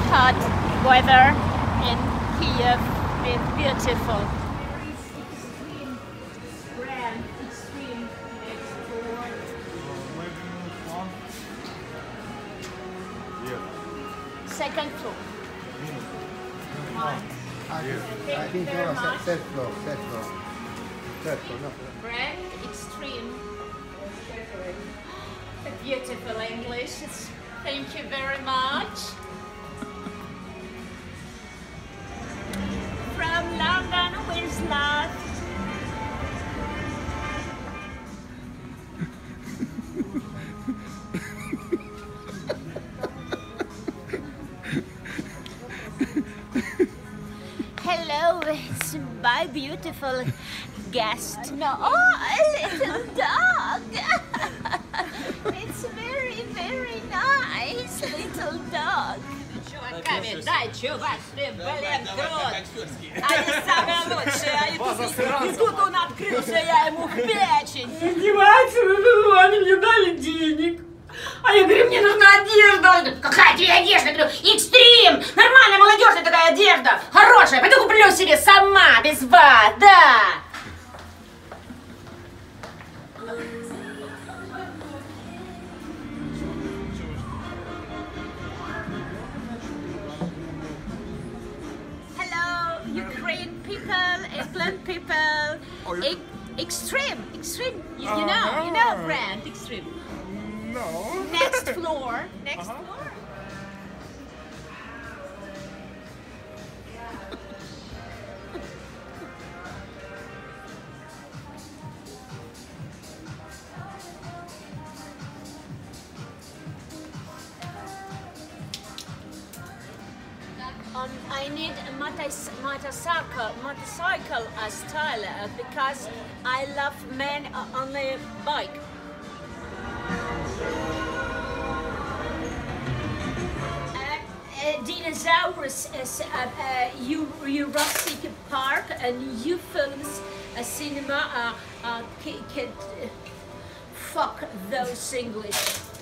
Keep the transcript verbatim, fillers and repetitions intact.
hot weather in Kiev. It's beautiful. Extreme brand, extreme export. Second floor. One. I think no, third floor, third floor. Third floor, no. Brand extreme. Beautiful English. Thank you very much. From London with love. Hello, it's my beautiful guest. No, oh, a little dog. It's very, very nice, little dog. Чуваками, дай, чувак, ты, блин, крут. Они самые лучшие, они тут, и тут он открылся, я ему в печень. Издеваются, они мне дали денег. А я говорю, мне нужна одежда. Какая тебе одежда? Говорю, экстрим! Нормальная молодежная такая одежда. Хорошая. Пойду куплю себе сама, без вас, да. Hello, Ukraine people, England people. E extreme, extreme. You, you know, you know brand, extreme. No. Next floor. Next Uh-huh. floor. Um, I need a motor- motorcycle, motorcycle uh, style uh, because I love men uh, on the bike. Uh, Dinosaurus is uh, uh, Jurassic Park and new films, uh, cinema, uh, uh, kid, kid, uh, fuck those English.